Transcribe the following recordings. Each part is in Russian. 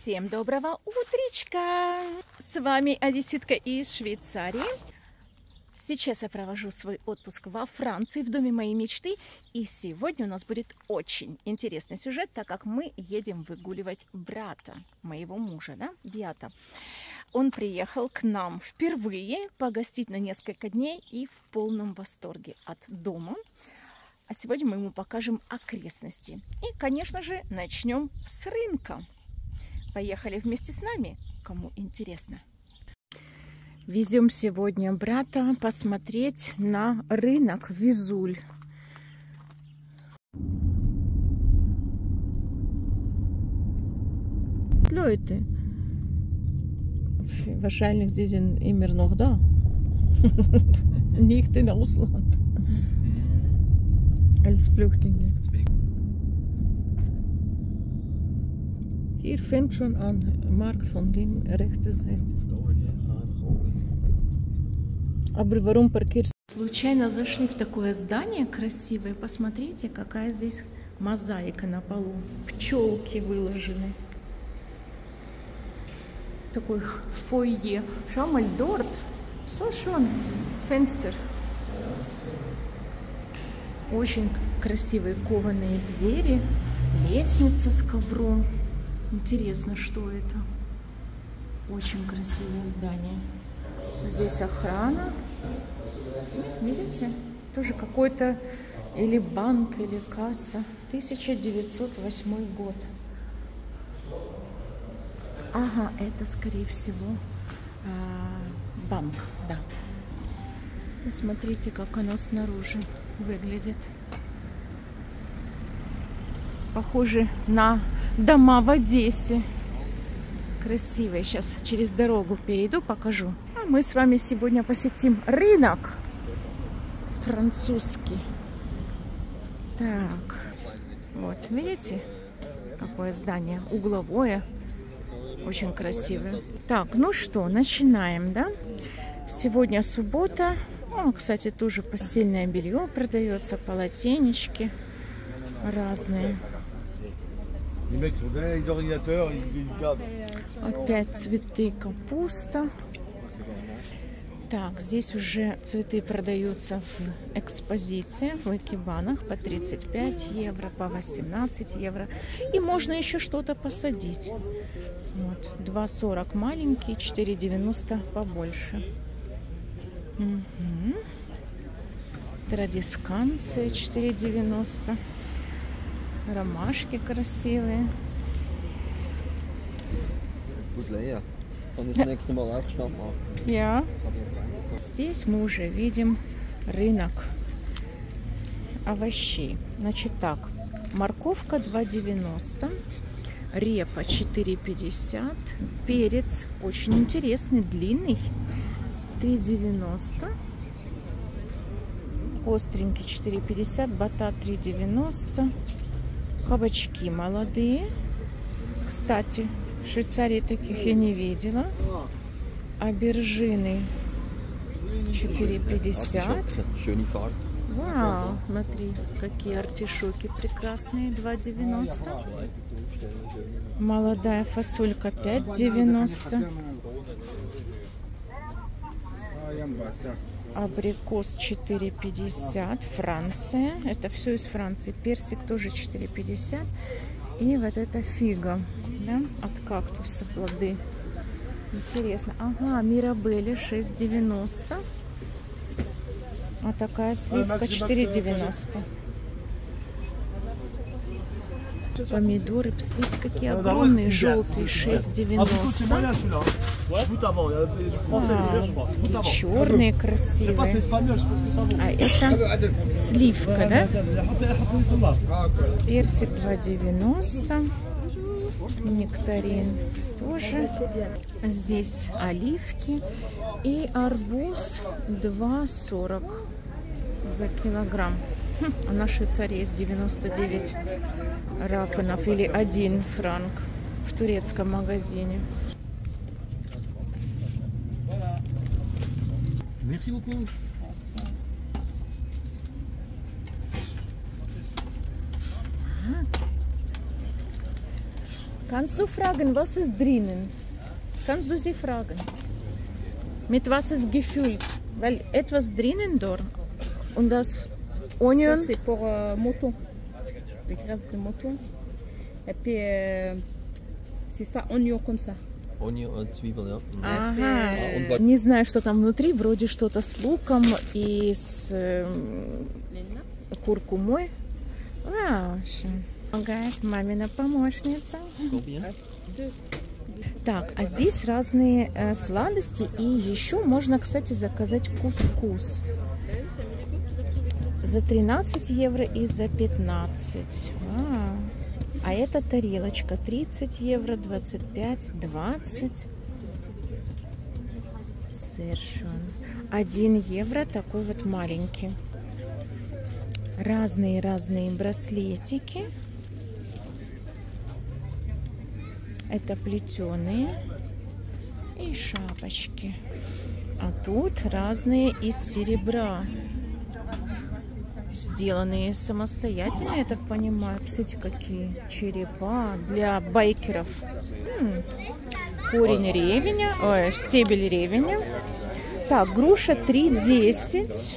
Всем доброго утречка! С вами одесситка из Швейцарии. Сейчас я провожу свой отпуск во Франции, в доме моей мечты. И сегодня у нас будет очень интересный сюжет, так как мы едем выгуливать брата моего мужа, да, Биата. Он приехал к нам впервые погостить на несколько дней и в полном восторге от дома. А сегодня мы ему покажем окрестности. И, конечно же, начнем с рынка. Поехали вместе с нами, кому интересно. Везем сегодня брата посмотреть на рынок Везуль. Leute, wahrscheinlich sie sind immer noch da. Nicht in Ausland. Als Flüchtlinge. Hier fängt schon an, Markt von dem rechten Seite. Aber warum паркируешь? Случайно зашли в такое здание красивое. Посмотрите, какая здесь мозаика на полу. Пчелки выложены. Такой фойе. Schau mal dort. So schön. Fenster. Очень красивые кованые двери. Лестница с ковром. Интересно, что это? Очень красивое здание. Здесь охрана. Видите? Тоже какой-то или банк, или касса. 1908 год. Ага, это, скорее всего, банк, да. И смотрите, как оно снаружи выглядит. Похоже на дома в Одессе. Красивые. Сейчас через дорогу перейду, покажу. А мы с вами сегодня посетим рынок французский. Так. Вот, видите, какое здание? Угловое. Очень красивое. Так, ну что, начинаем, да? Сегодня суббота. О, кстати, тоже постельное белье продается, полотенечки разные. Опять цветы, капуста. Так, здесь уже цветы продаются в экспозиции, в экибанах по 35 евро, по 18 евро. И можно еще что-то посадить. Вот, 2,40 маленькие, 4,90 побольше. Угу. Традисканция 4,90. Ромашки красивые. Здесь мы уже видим рынок овощей. Значит так, морковка 2,90, репа 4,50, перец очень интересный, длинный, 3,90, остренький 4,50, батат 3,90, кабачки молодые. Кстати, в Швейцарии таких я не видела. Абержины 4,50. Вау, смотри, какие артишоки прекрасные, 2,90. Молодая фасолька 5,90. Абрикос 4,50. Франция. Это все из Франции. Персик тоже 4,50. И вот эта фига, да, от кактуса плоды. Интересно. Ага, мирабелли 6,90. А такая сливка 4,90. Помидоры, посмотрите, какие огромные, желтые, 6,90. И черные красивые. А это сливка, да? Персик 2,90. Нектарин тоже. Здесь оливки. И арбуз 2,40 за килограмм. А на Швейцарии есть 99 раконов или 1 франк в турецком магазине. Kannst du fragen, was ist drinnen? Kannst du sie fragen? Mit was ist gefüllt? Weil etwas drinnen dort. Und das Onion. Ça, c'est pour mouton. Les graisses de mouton. Et puis, c'est ça, oignon comme ça. Oignon, Zwiebel, ja. Ага. Не знаю, что там внутри. Вроде что-то с луком и с куркумой. Вау, мамина помощница. Так, а здесь разные сладости. И еще можно, кстати, заказать кускус. За 13 евро и за 15. Вау. А эта тарелочка 30 евро, 25, 20. Совершенно. 1 евро такой вот маленький. Разные браслетики. Это плетеные и шапочки. А тут разные из серебра. Сделанные самостоятельно, я так понимаю. Кстати, какие черепа для байкеров. Корень ревеня, ой, стебель ревеня. Так, груша 3,10.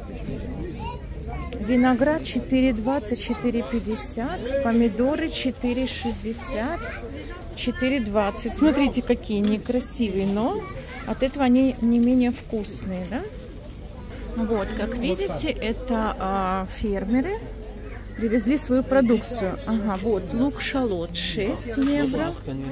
Виноград 4,20, 4,50. Помидоры 4,60, 4,20. Смотрите, какие некрасивые, но от этого они не менее вкусные, да? Вот, как видите, это фермеры привезли свою продукцию. Ага, вот, лук-шалот 6 евро.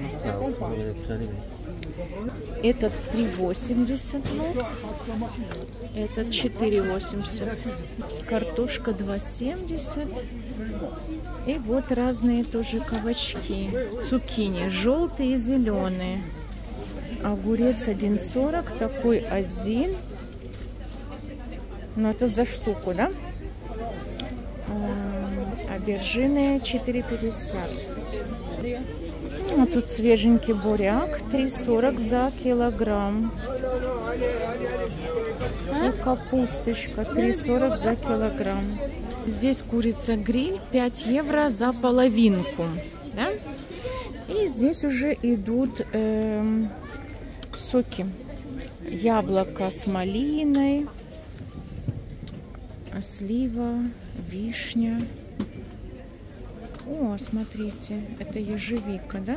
Этот 3,80 лук. Этот 4,80. Картошка 2,70. И вот разные тоже кабачки. Цукини желтые и зеленые. Огурец 1,40. Такой 1. Ну, это за штуку, да? Обержины 4,50. А тут свеженький буряк 3,40 за килограмм. И капусточка 3,40 за килограмм. Здесь курица гриль 5 евро за половинку. Да? И здесь уже идут соки. Яблоко с малиной. Слива, вишня. О, смотрите, это ежевика, да?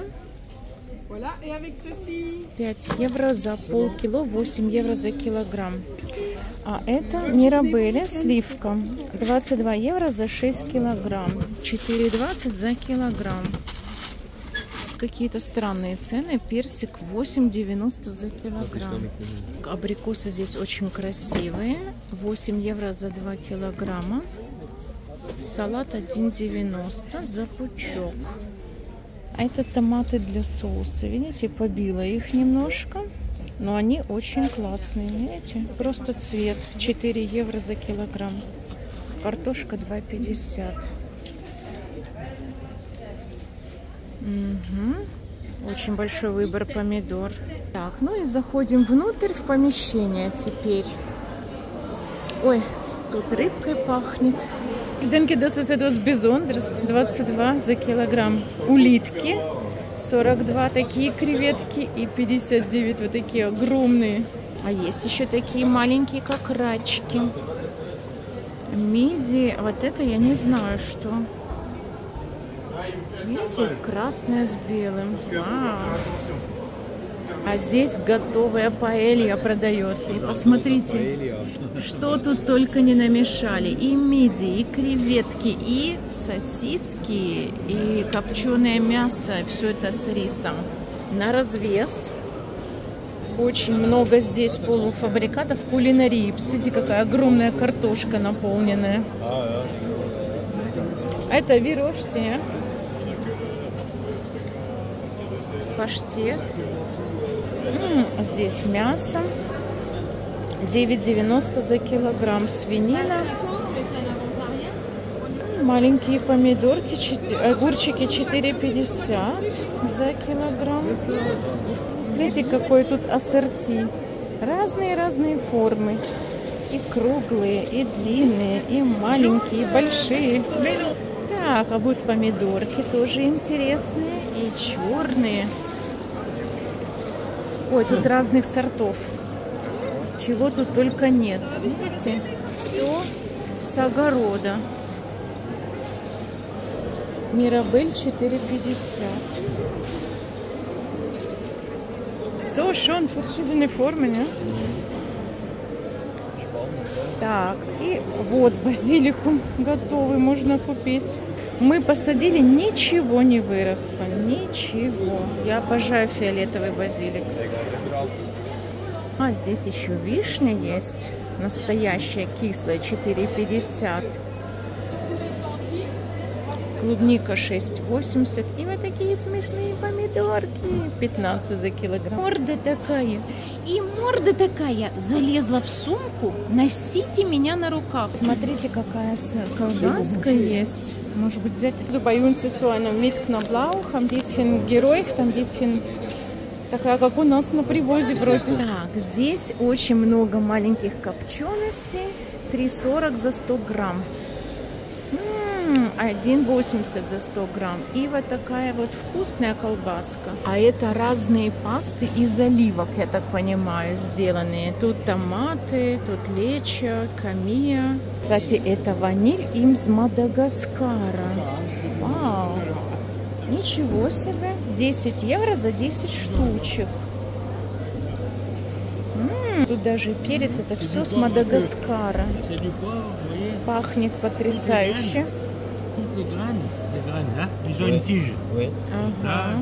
5 евро за полкило, 8 евро за килограмм. А это мирабеле, сливка. 22 евро за 6 килограмм. 4,20 за килограмм. Какие-то странные цены. Персик 8,90 за килограмм. Абрикосы здесь очень красивые. 8 евро за 2 килограмма. Салат 1,90 за пучок. А это томаты для соуса. Видите, побила их немножко. Но они очень классные. Видите? Просто цвет. 4 евро за килограмм. Картошка 2,50. Угу. Очень большой выбор помидор. Так, ну и заходим внутрь в помещение теперь. Ой, тут рыбкой пахнет. Ich denke, das ist etwas Besonderes. 22 за килограмм. Улитки. 42 такие креветки и 59 вот такие огромные. А есть еще такие маленькие, как рачки. Мидии. Вот это я не знаю, что. Видите, красное с белым. А здесь готовая паэлья продается. И посмотрите, что тут только не намешали. И мидии, и креветки, и сосиски, и копченое мясо. Все это с рисом. На развес. Очень много здесь полуфабрикатов кулинарии. Посмотрите, какая огромная картошка наполненная. Это вирожти. Паштет. Здесь мясо 9,90 за килограмм. Свинина. Маленькие помидорки, огурчики 4,50 за килограмм. Смотрите, какой тут ассорти. Разные формы. И круглые, и длинные, и маленькие, и большие. Так, а будут помидорки тоже интересные. и черные. Ой, тут разных сортов. Чего тут только нет. Видите? Все с огорода. Мирабель 4,50. So schon verschiedene Formen, ja? Так, и вот базилику готовый, можно купить. Мы посадили, ничего не выросло, ничего. Я обожаю фиолетовый базилик. А здесь еще вишня есть, настоящая кислая, 4,50. Клубника 6,80. И вот такие смешные помидорки. 15 за килограмм. Морда такая. И морда такая залезла в сумку. Носите меня на руках. Смотрите, какая колбаска есть. Может быть, взять. Bei uns ist so eine mit Knoblauch, ein bisschen geräucht, ein bisschen такая, как у нас на привозе вроде. Так, здесь очень много маленьких копченостей. 3,40 за 100 грамм. 1,80 за 100 грамм. И вот такая вот вкусная колбаска. А это разные пасты из оливок, я так понимаю, сделанные. Тут томаты, тут лечо, камия. Кстати, это ваниль из Мадагаскара. Вау! Ничего себе! 10 евро за 10 штучек. Тут даже перец, это все с Мадагаскара. Пахнет потрясающе. Ага.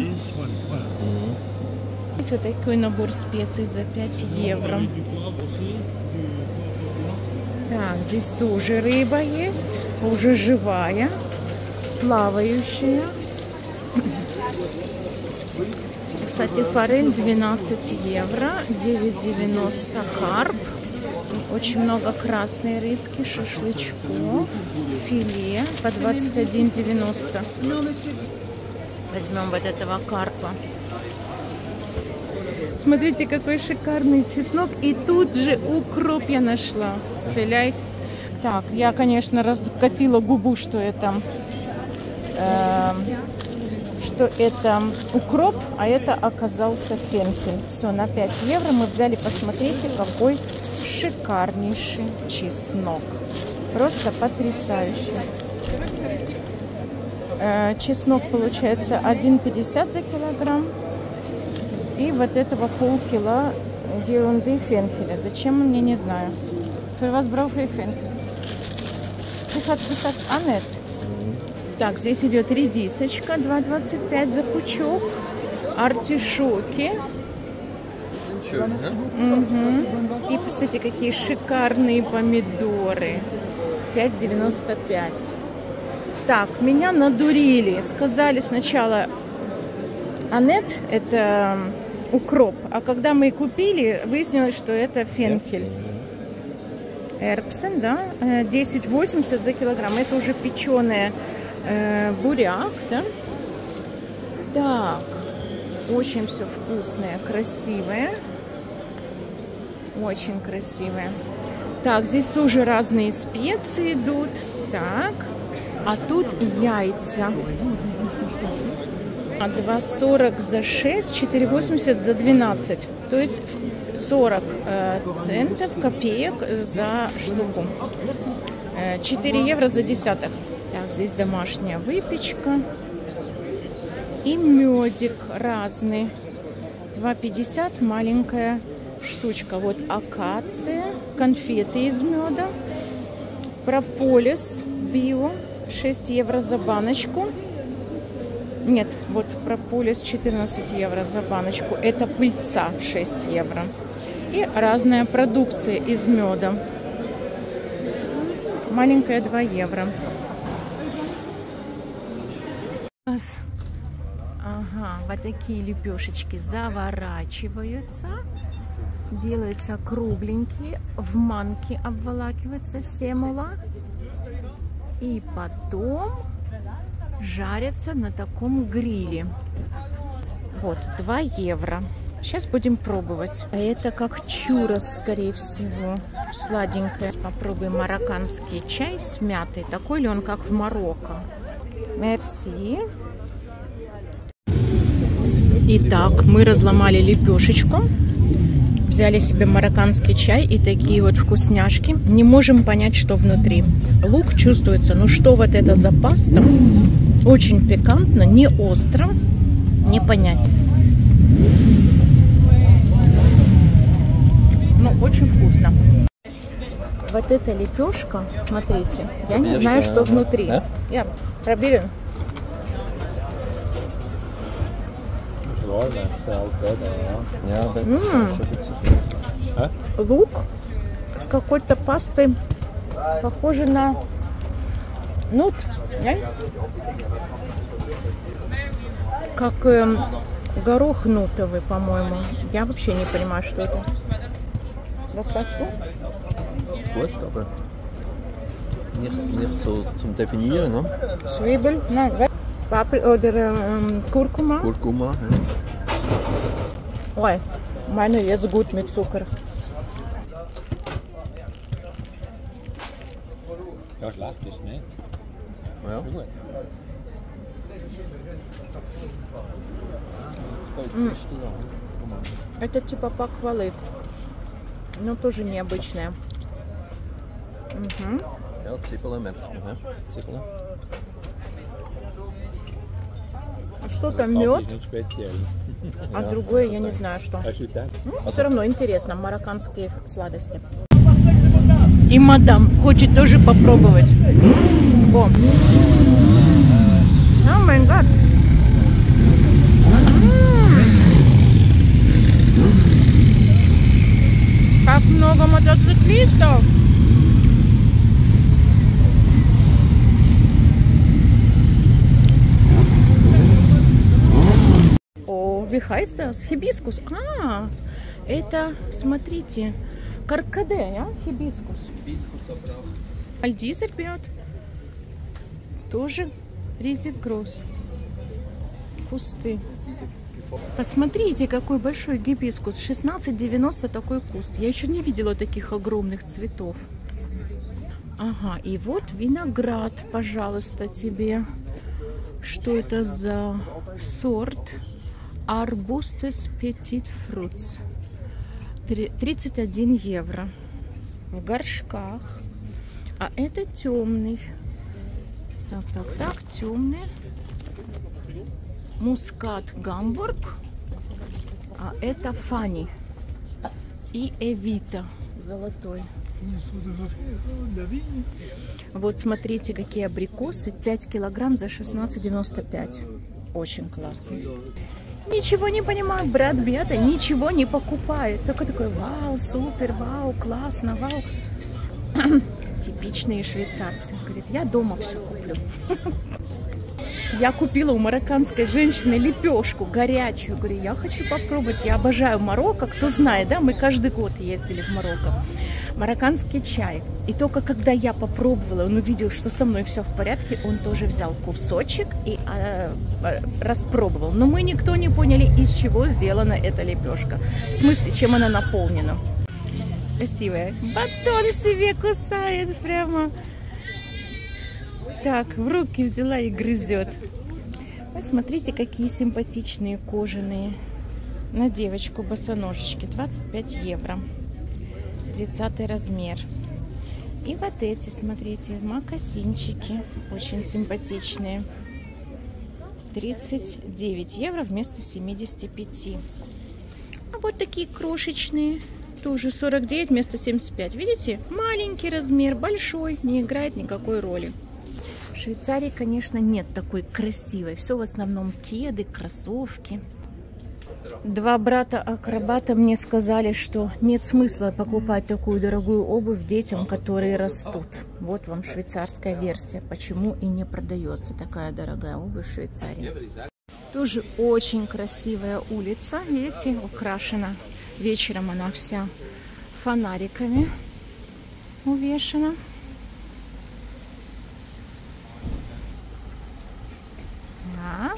Здесь вот такой набор специй за 5 евро. Так, здесь тоже рыба есть, уже живая, плавающая. Кстати, форель 12 евро, 9,90 карп. Очень много красной рыбки, шашлычков, филе по 21,90. Возьмем вот этого карпа. Смотрите, какой шикарный чеснок. И тут же укроп я нашла. Филе. Так, я, конечно, раскатила губу, что это укроп, а это оказался фенхель. Все, на 5 евро мы взяли, посмотрите, какой шикарнейший чеснок. Просто потрясающий. Чеснок получается 1,50 за килограмм. И вот этого полкило ерунды фенхеля. Зачем, мне не знаю. Für was brauche ich Fenchel? Ich habe gesagt, Annette. Так, здесь идет редисочка, 2,25 за пучок. Артишоки. Угу. И, кстати, какие шикарные помидоры. 5,95. Так, меня надурили. Сказали сначала Анет это укроп. А когда мы купили, выяснилось, что это фенхель. Эрбсен, да? 10,80 за килограмм. Это уже печеная буряк, да? Так, очень все вкусное, красивое. Очень красивое. Так, здесь тоже разные специи идут. Так, а тут яйца. 2,40 за 6, 4,80 за 12. То есть 40 центов, копеек за штуку. 4 евро за десяток. Так, здесь домашняя выпечка. И медик разный. 2,50 маленькая штучка. Вот акация, конфеты из меда. Прополис био, 6 евро за баночку. Нет, вот прополис 14 евро за баночку. Это пыльца 6 евро. И разная продукция из меда. Маленькая 2 евро. Ага, вот такие лепешечки заворачиваются. Делаются кругленькие. В манке обволакивается семула. И потом жарятся на таком гриле. Вот, 2 евро. Сейчас будем пробовать. А это как чурос, скорее всего. Сладенькое. Попробуем марокканский чай с мятой. Такой ли он, как в Марокко? Мерси. Итак, мы разломали лепешечку, взяли себе марокканский чай и такие вот вкусняшки. Не можем понять, что внутри. Лук чувствуется, ну что вот это за паста? Очень пикантно, не остро, не понять. Ну, очень вкусно. Вот эта лепешка, смотрите, я не знаю, что внутри. Я проберем. Лук с какой-то пастой, похоже на нут, как горох нутовый, по-моему. Я вообще не понимаю, что это. Was sagst du? Gut, aber nicht so zum Definieren, ne? Zwiebel, nein, Paprika oder Kurkuma. Kurkuma, ja. Ой, meine jetzt gut mit Zucker. Ja, schlecht ist nicht. Ja. Gut. Это типа похвалы, но тоже необычное. Угу. Ja, Zwiebeln merkt man, ja. Zwiebeln. Что-то мед, Ist nicht speziell. а другое я не знаю что. Hast du gedacht? Все равно интересно, марокканские сладости. И мадам хочет тоже попробовать. О, май гад. Как много мотоциклистов. О, wie heißt das? Hibiskus. А, это, смотрите, каркаде, ja? Hibiskus. All dieser Beet тоже riesig groß. Кусты. Посмотрите, какой большой гибискус. 16,90 такой куст. Я еще не видела таких огромных цветов. Ага, и вот виноград, пожалуйста, тебе. Что это за сорт? Arbustes Petit Fruits. 31 евро. В горшках. А это темный. Так, темный. Мускат Гамбург, а это Фани и Эвита золотой. Вот смотрите, какие абрикосы. 5 килограмм за 16,95. Очень классно. Ничего не понимаю, брат Бета ничего не покупает. Только такой, вау, супер, вау, классно, вау. Типичные швейцарцы. Говорит, я дома все куплю. Я купила у марокканской женщины лепешку горячую. Говорю, я хочу попробовать. Я обожаю Марокко. Кто знает, да, мы каждый год ездили в Марокко. Марокканский чай. И только когда я попробовала, он увидел, что со мной все в порядке, он тоже взял кусочек и распробовал. Но мы никто не поняли, из чего сделана эта лепешка. В смысле, чем она наполнена. Красивая. Батон себе кусает прямо. Так, в руки взяла и грызет. Ой, смотрите, какие симпатичные кожаные. На девочку босоножечки. 25 евро. 30 размер. И вот эти, смотрите, мокасинчики. Очень симпатичные. 39 евро вместо 75. А вот такие крошечные. Тоже 49 вместо 75. Видите? Маленький размер, большой. Не играет никакой роли. В Швейцарии, конечно, нет такой красивой. Все в основном кеды, кроссовки. Два брата-акробата мне сказали, что нет смысла покупать такую дорогую обувь детям, которые растут. Вот вам швейцарская версия, почему и не продается такая дорогая обувь в Швейцарии. Тоже очень красивая улица, видите, украшена. Вечером она вся фонариками увешана. Так.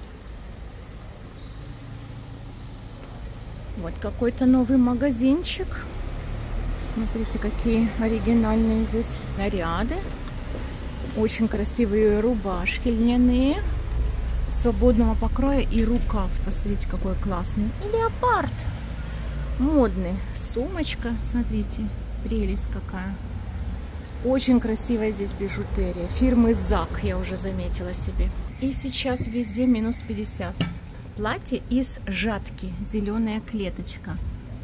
Вот какой-то новый магазинчик. Смотрите, какие оригинальные здесь наряды. Очень красивые рубашки льняные. свободного покроя и рукав. Посмотрите, какой классный. И леопард. Модный. Сумочка, смотрите, прелесть какая. Очень красивая здесь бижутерия. Фирмы ЗАК, я уже заметила себе. И сейчас везде минус 50. Платье из жатки, зеленая клеточка.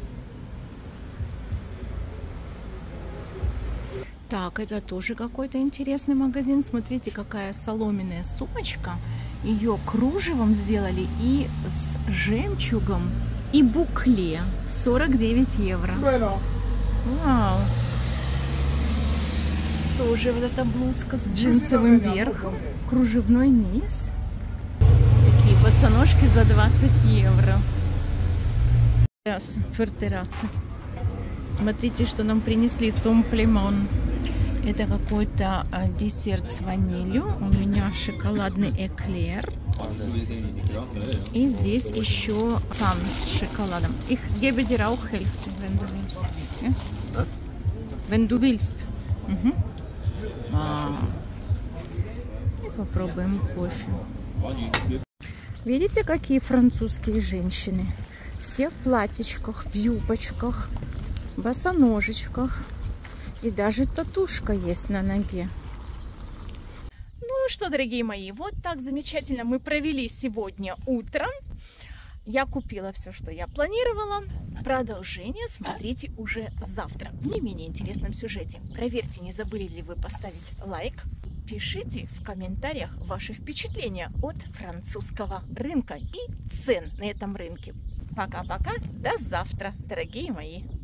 Так, это тоже какой-то интересный магазин. Смотрите, какая соломенная сумочка. Ее кружевом сделали и с жемчугом, и букле. 49 евро. Вау! Тоже вот эта блузка с джинсовым верхом, кружевной низ. Такие босоножки за 20 евро. Фертерасы. Смотрите, что нам принесли. Сомплемон. Это какой-то десерт с ванилью. У меня шоколадный эклер. И здесь еще фан с шоколадом. Ich gebe dir auch Hälfte, wenn du willst. Ja? Wenn du willst. И попробуем кофе. Видите, какие французские женщины? Все в платьичках, в юбочках, босоножечках. И даже татушка есть на ноге. Ну что, дорогие мои, вот так замечательно мы провели сегодня утром. Я купила все, что я планировала. Продолжение смотрите уже завтра в не менее интересном сюжете. Проверьте, не забыли ли вы поставить лайк. Пишите в комментариях ваши впечатления от французского рынка и цен на этом рынке. Пока-пока, до завтра, дорогие мои.